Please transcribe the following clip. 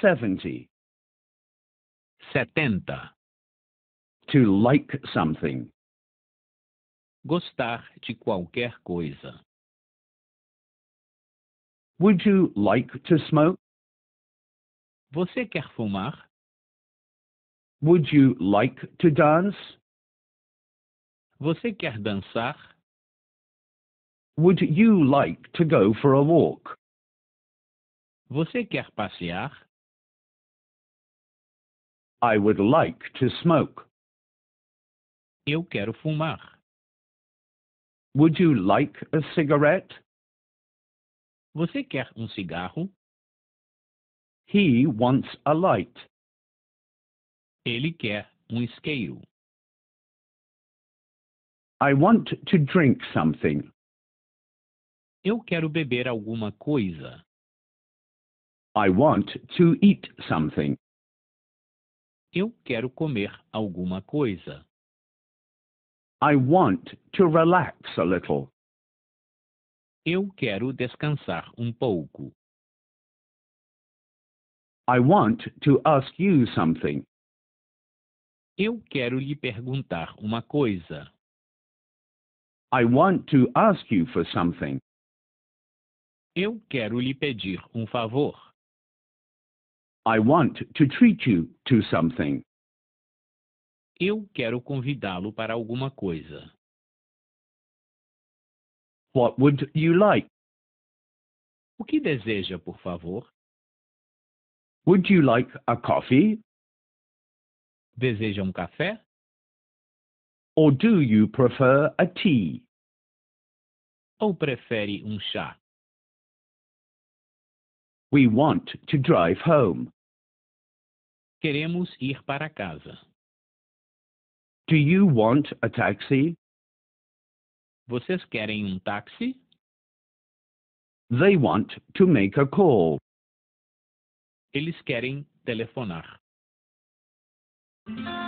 70. 70. To like something. Gostar de qualquer coisa. Would you like to smoke? Você quer fumar? Would you like to dance? Você quer dançar? Would you like to go for a walk? Você quer passear? I would like to smoke. Eu quero fumar. Would you like a cigarette? Você quer um cigarro? He wants a light. Ele quer um isqueiro. I want to drink something. Eu quero beber alguma coisa. I want to eat something. Eu quero comer alguma coisa. I want to relax a little. Eu quero descansar um pouco. I want to ask you something. Eu quero lhe perguntar uma coisa. I want to ask you for something. Eu quero lhe pedir um favor. I want to treat you to something. Eu quero convidá-lo para alguma coisa. What would you like? O que deseja, por favor? Would you like a coffee? Deseja um café? Or do you prefer a tea? Ou prefere um chá? We want to drive home. Queremos ir para casa. Do you want a taxi? Vocês querem um táxi? They want to make a call. Eles querem telefonar.